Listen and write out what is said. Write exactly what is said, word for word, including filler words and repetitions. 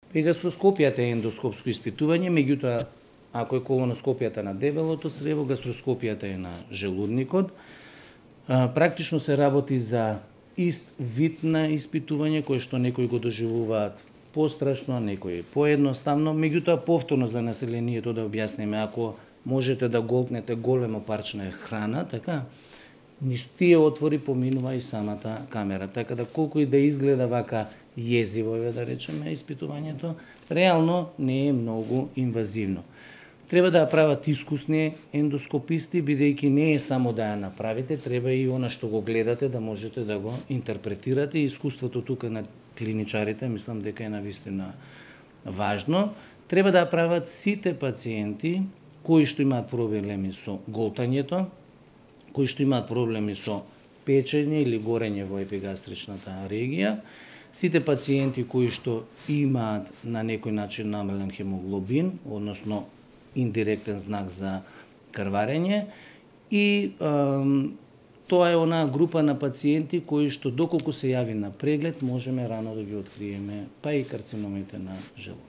Гастроскопијата е ендоскопско испитување, меѓутоа, ако е колоноскопијата на дебелото црево, гастроскопијата е на желудникот. Практично се работи за ист вид на испитување, кој што некои го доживуваат пострашно, некои поедноставно, меѓутоа повторно за населението да објасниме, ако можете да голтнете големо парче храна, така, низ тие отвори поминува и самата камера, така да колку и да изгледа вака језиво, да речеме, испитувањето, реално не е многу инвазивно. Треба да ја прават искусни ендоскописти, бидејќи не е само да ја направите, треба и она што го гледате да можете да го интерпретирате. Искуството тука на клиничарите, мислам дека е навистина важно. Треба да ја прават сите пациенти кои што имаат проблеми со голтањето, кои што имаат проблеми со печење или горење во епигастричната регија, сите пациенти кои што имаат на некој начин намален хемоглобин, односно индиректен знак за крварење, и ем, тоа е онаа група на пациенти кои што доколку се јави на преглед можеме рано да ги откриеме, па и карциномите на желудок.